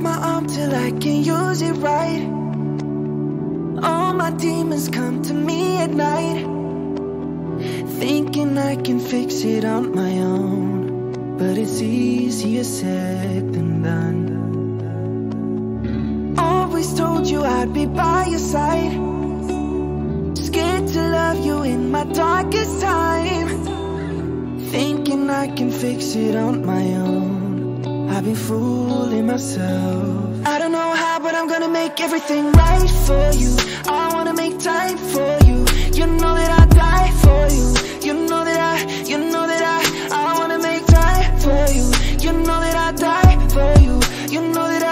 my arm till I can use it right. All my demons come to me at night, thinking I can fix it on my own, but it's easier said than done. Always told you I'd be by your side, scared to love you in my darkest time, thinking I can fix it on my own. I've been fooling myself. I don't know how, but I'm gonna make everything right for you. I wanna make time for you. You know that I die for you. You know that I wanna make time for you. You know that I die for you. You know that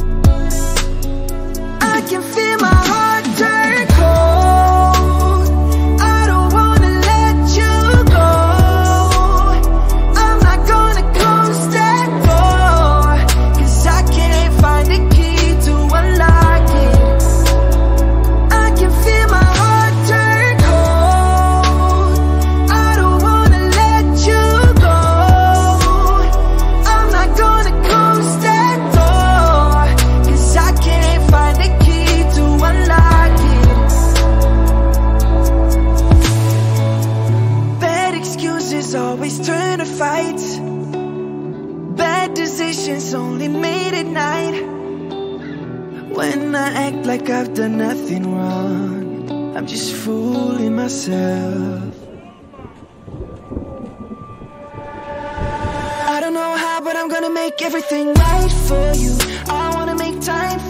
I can feel my heart turn cold. I don't wanna let you go. I'm not gonna close that door, 'cause I can't find the key to unlock it. I can feel my heart turn cold. I don't wanna let you go. I'm not gonna close that door, 'cause I can't find the key to unlock it. Bad excuses always turn to fights. Bad decisions only made at night. When I act like I've done nothing wrong, I'm just fooling myself. I don't know how, but I'm gonna make everything right for you. I wanna make time